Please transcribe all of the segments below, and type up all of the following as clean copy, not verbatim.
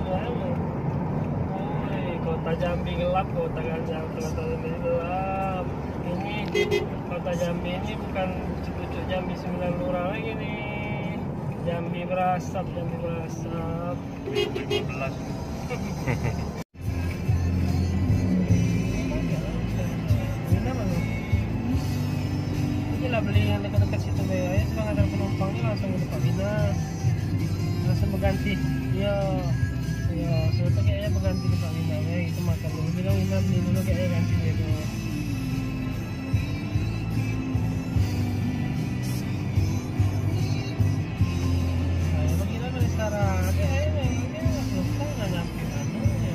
Kota Jambi gelap, kota Jambi gelap. Ini kota Jambi ini bukan cucuk Jambi 9 lurah lagi nih. Jambi berasap, Jambi berasap. 2015. Inilah beli yang dekat-dekat situ ya. Sekarang ada penumpang ini langsung ke Pak Bina, langsung berganti. Ya, sebetulnya kayaknya berganti di Pak Bina ya. Itu makan dulu, bilang Bina beli dulu kayaknya ganti gitu. Saya begini beli sekarang. Kayaknya lupa nggak nyampe mana ya.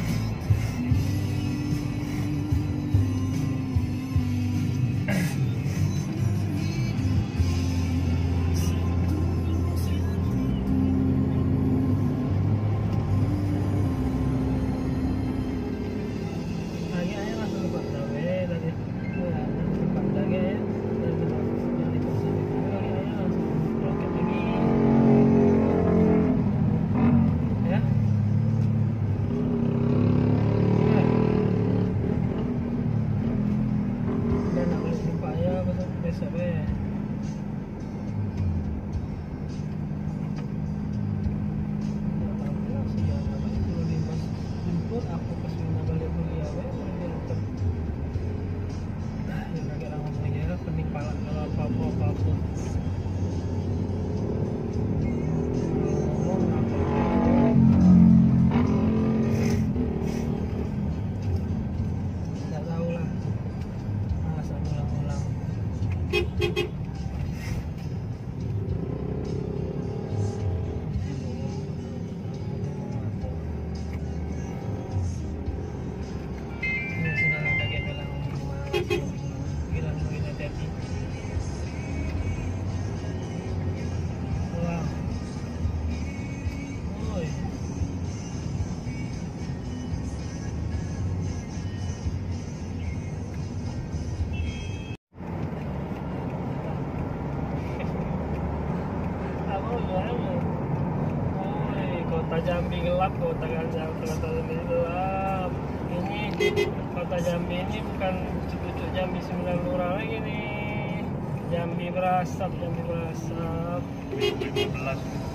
Kota Jambi gelap, kota Jambi gelap. Ini kota Jambi ini bukan cucuk Jambi 9 lurah lagi nih. Jambi berasap, Jambi berasap. 2015.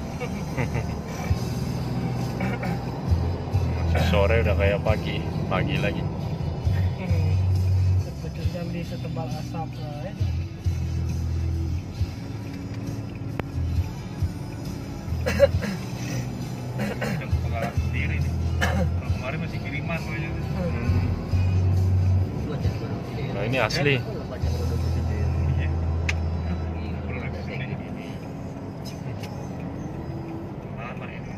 Sore udah kayak pagi lagi. Cucuk Jambi setebal asap lah ya. Yang pengalaman sendiri nih. Kalau kemarin masih kiriman aja. Nah ini asli. Iya. Produk sini. Mana ini?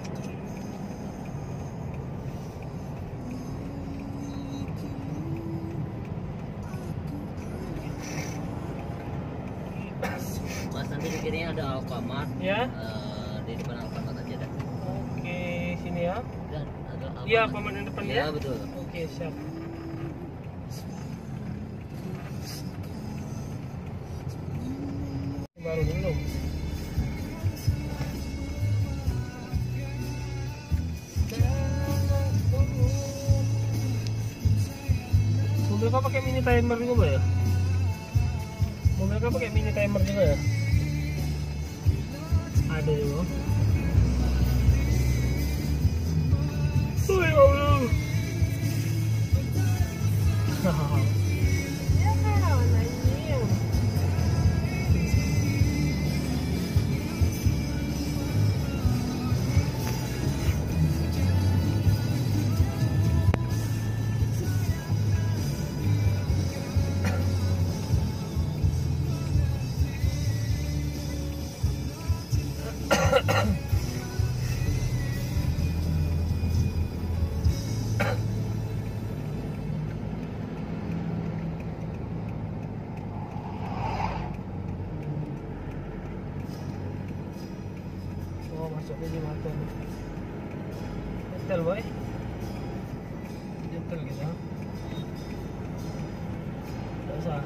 Mas nanti di kiri ada Alfamart. Ya. Di depan Alfamart aja dah. Oke, sini ya. Dan ada Alfamart. Iya, Alfamart yang depan Ya, ya. betul. Oke, siap. Baru dulu. Mobil kau pakai mini timer juga ya? Mobil kau pakai mini timer juga ya? Ada juga. Oh ya Allah. Ya kawan anjing. Oh, masuknya di mata nih. Gentle boy. Gentle gitu. Tidak usah.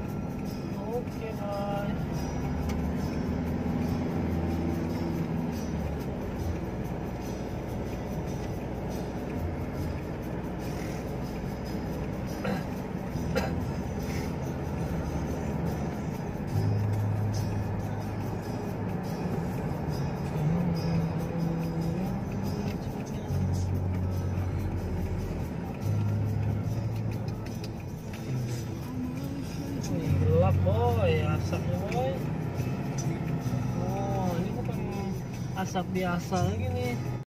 Oke boy. gelap boy, asapnya boy. Oh, ini bukan asap biasa lagi nih.